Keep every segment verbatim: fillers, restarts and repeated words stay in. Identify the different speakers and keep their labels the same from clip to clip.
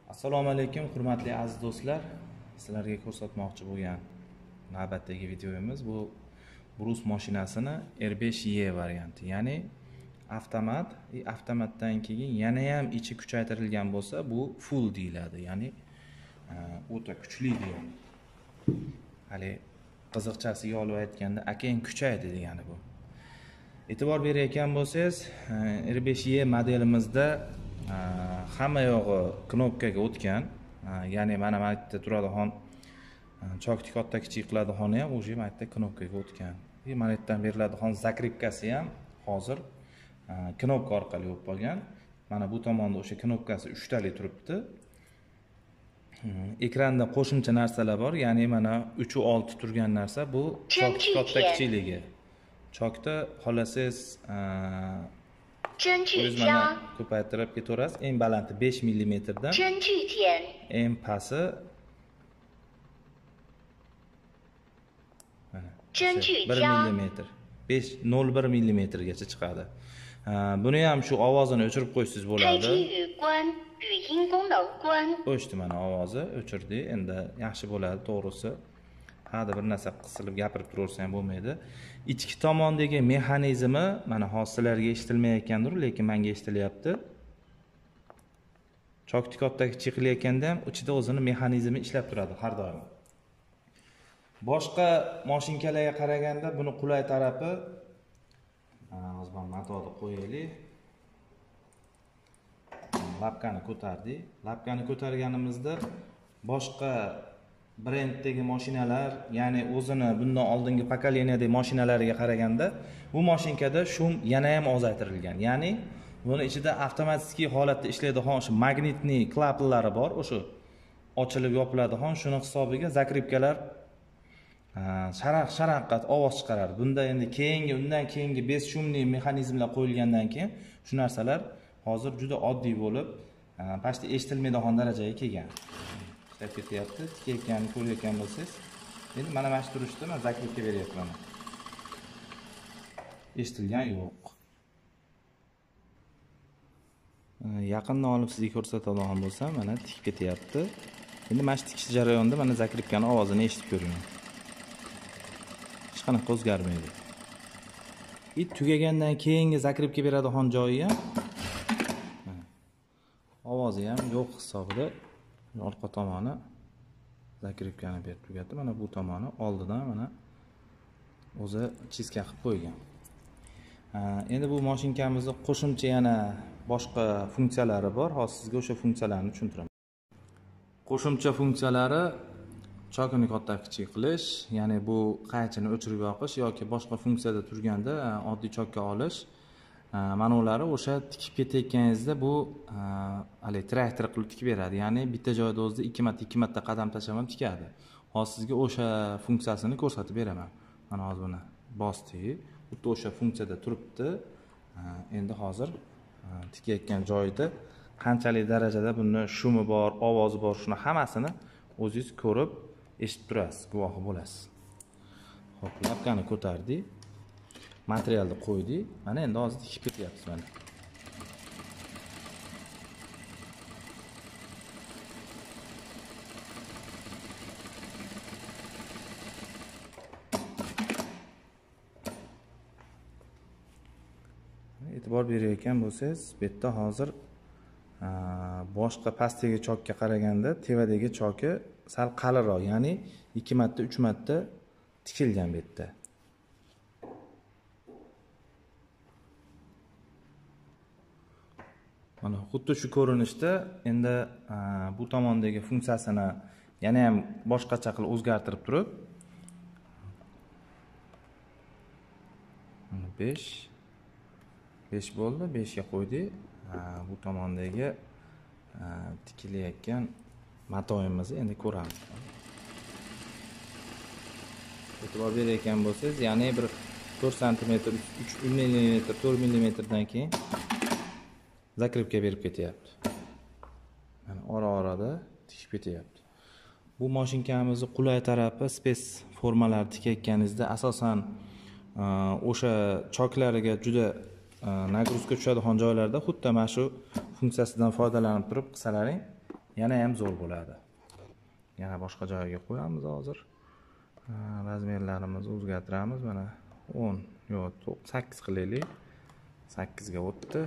Speaker 1: Assalomu alaykum, hurmatli aziz do'stlar. Sizlarga ko'rsatmoqchi bo'lgan navbatdagi videomiz bu Brus mashinasini R besh E varianti, ya'ni avtomat. Avtomatdan keyin yana ham ichi kuchaytirilgan bo'lsa, bu full deyiladi, ya'ni o'ta kuchli degani. Hali qiziqchasiga olib aytganda, akayin kuchaydi degani bu. E'tibor berayotgan bo'lsangiz, R besh E modelimizda hamma yog'i knopkaga o'tgan, ya'ni mana bu yerda turadigan chokni katta kichik qiladigan ham o'sha bu yerda knopkaga o'tgan. Va mana bu yerdan beriladigan zakripkasi ham hozir knopka orqali bo'lib qolgan. Mana bu tomonda o'sha knopkasi uch tali turibdi. Ekranda qo'shimcha narsalar bor, ya'ni mana uch va olti turgan narsa bu chokni katta kichikligi. Chokda xolasangiz o'z mana ko'paytirib ketaverasiz. Eng balandi besh millimetrdan, eng pasti mana bir millimetr, besh nol bir millimetrgacha chiqadi. Buni ham shu ovozini o'chirib qo'ysangiz bo'ladi. O'chdi, mana ovozi o'chirdi. Endi yaxshi bo'ladi, to'g'risi. Hada bir narsa qisilib gapirib turaversa ham bo'lmaydi. Ichki tomondagi mexanizmi mana hozir sizlarga eshitilmayotgandir, lekin menga eshitilyapti. Chokni katta kichik qilayotganda ham ichida o'zini mexanizmi ishlab turadi har doim. Boshqa mashinkalarga qaraganda buni qulay tarafi, hozir men matoni qo'yaylik. Lapkani ko'tardik. Lapkani ko'targanimizda boshqa brenddagi mashinalar, ya'ni o'zini bundan oldingi pokoleniyadagi mashinalarga qaraganda bu mashinkada shum yana ham ozaytirilgan. Ya'ni buni ichida avtomatik holatda ishlaydigan o'sha magnitli klapanlari bor, o'sha ochilib yopiladigan, shuni hisobiga zakripkalar sharaq-sharaqat ovoz chiqaradi. Bunda endi keyingi undan keyingi besh shumli mexanizmlar qo'yilgandan keyin shu narsalar hozir juda oddiy bo'lib, pastda eshitilmaydigan darajaga kelgan. Ishlab ketyapti. Tikayotganini ko'rayotgan bo'lsangiz, endi mana mana shu turishda men zakripka beryapman. Eshitilgan yo'q. Yaqindan olib sizga ko'rsatadigan bo'lsam, mana tikib ketyapti. Endi mana shu tikish jarayonida mana zakripkani ovozini eshitib ko'ring. Hech qanaqa o'zgarmaydi. It tugagandan keyingi zakripka beradigan joyi ham ovozi ham yo'q hisobida. Orqa tomoni zakripkani berib tugatdi. Mana bu tomoni oldidan mana o'zi chiska qilib qo'ygan. Endi bu mashinkamizni qo'shimcha yana boshqa funksiyalari bor. Hozir sizga o'sha funksiyalarni tushuntiraman. Qo'shimcha funksiyalari chokini katta kichik qilish, ya'ni bu qaychini o'chirib yoqish yoki boshqa funksiyada turganda oddiy chokka olish. Mana ular o'sha tikib ketayotganingizda bu hali traktor qilib tikib beradi. Ya'ni bitta joyda o'zida ikki marta ikki marta qadam tashlab tikadi. Hozir sizga o'sha funksiyasini ko'rsatib beraman. Mana hozir buni bosdik. Xuddi o'sha funksiyada turibdi. Endi hozir tikayotgan joyida qanchalik darajada bunda shumi bor, ovozi bor, shuni hammasini o'zingiz ko'rib, eshitib turasiz, guvohi bo'lasiz. Xo'p, lapkani ko'tardik. Materialni qo'ydik. Mana endi hozir tikib ketyapmiz mana. E'tibor berayotgan bo'lsangiz, bu yerda hozir boshqa pastdagi chokka qaraganda tevadagi choki sal qalinroq, ya'ni ikki marta uch marta tikilgan bu yerda. Mana xuddi shu ko'rinishda endi bu tomondagi funksiyasini yana ham boshqacha qilib o'zgartirib turib, besh besh bo'ldi, besh ga qo'ydik. Bu tomondagi tikilayotgan matoyimizni endi ko'ramiz. E'tibor berayotgan bo'lsangiz, ya'ni bir to'rt santimetr, uch millimetr, to'rt millimetrdan keyin zakripka berib ketyapti. Mana ora-orada tikib ketyapti. Bu mashinkamizni qulay tarafi spes formalar tikayotganingizda asosan o'sha choklariga juda nagruzka tushadigan joylarda xuddi mana shu funksiyasidan foydalanib turib qilsalaring yana ham zo'r bo'ladi. Yana boshqa joyga qo'yamiz hozir. Razmerlarimizni o'zgartiramiz. Mana o'n yo'q, sakkiz qilaylik. sakkiz ga o'tdi.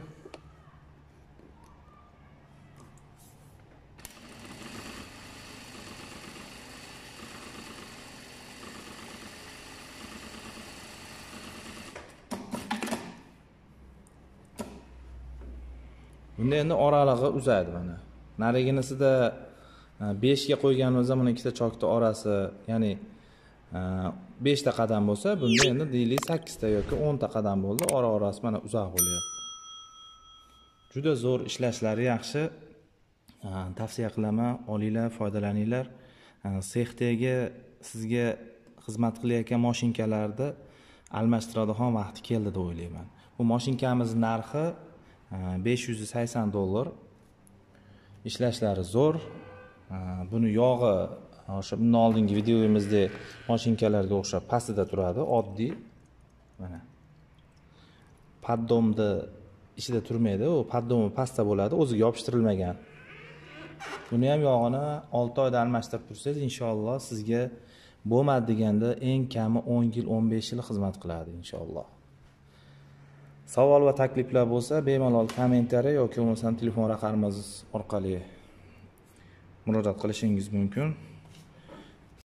Speaker 1: Bunda endi oralig'i uzadi mana. Nariginisida besh ga qo'yganimizda mana ikkita chokda orasi, ya'ni besh ta qadam bo'lsa, bunda endi deylik sakkiz ta yoki o'n ta qadam bo'ldi. Ora orasi mana uzoq bo'lyapti. Juda zo'r, ishlashlari yaxshi. Tavsiya qilaman, olinglar, foydalaninglar. Sexdagi sizga xizmat qilayotgan mashinkalarni almashtiradigan vaqti keldi deb o'ylayman. Bu mashinkamiz narxi besh yuz sakson dollar. Ishlashlari zo'r. Buni yog'i o'sha bundan oldingi videomizda mashinkalarga o'xshab pastida turadi, oddiy. Mana. Paddomda ichida turmaydi, u paddomi pastda bo'ladi, o'ziga yopishtirilmagan. Buni ham yog'ini olti oyda almashtirib tursangiz, inshaalloh sizga bo'lmadi deganda eng kami o'n yil, o'n besh yil xizmat qiladi inshaalloh. Savol va takliflar bo'lsa, bemalol kommentariy yoki bo'lmasa telefon raqamimiz orqali murojaat qilishingiz mumkin.